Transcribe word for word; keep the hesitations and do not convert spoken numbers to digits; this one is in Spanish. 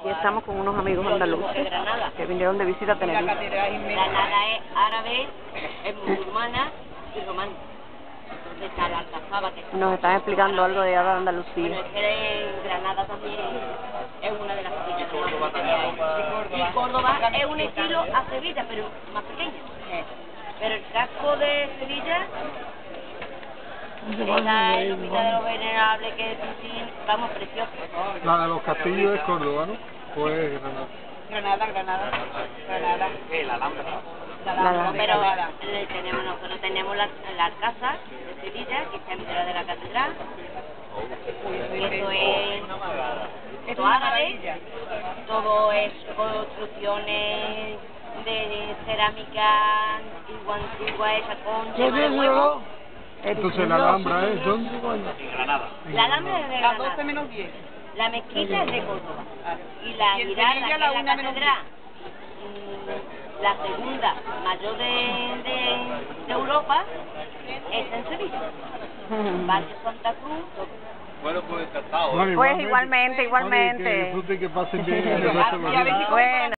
Aquí estamos con unos amigos andaluces que vinieron de visita a Tenerife. Granada es árabe, es musulmana y romana. Entonces está la Alcazaba, que Nos están explicando algo de Bueno, Andalucía. es que en Granada también es una de las ciudades que más se ve ahí. Y Córdoba es un estilo a Sevilla, pero más pequeño. Pero el casco de Sevilla, esa es la de los venerables, que es sí, vamos, precioso. La de los castillos es Córdoba, ¿no? ¿O es Granada? Granada, Granada, Granada. Sí, la Alhambra. La La Alhambra, Pero Granada. le tenemos, nosotros tenemos la, la Alcázar de Sevilla, que está en mitad de la catedral. Y esto es Es todo una árabe, maravilla. todo es construcciones de cerámica antigua, antigua hecha con yema de huevo. Entonces la Alhambra es ¿dónde? La Alhambra es de Las doce Granada, menos diez. la mezquita es de Córdoba Vale. y la Y en girarda, Sevilla que es la la una menos catedral, mm, la segunda mayor de, de, de Europa, está en Sevilla. Valle Santa Cruz. Bueno, pues encantado. Bueno, Pues igualmente, igualmente. Que disfruten y que pasen bien el resto de los días. Bueno.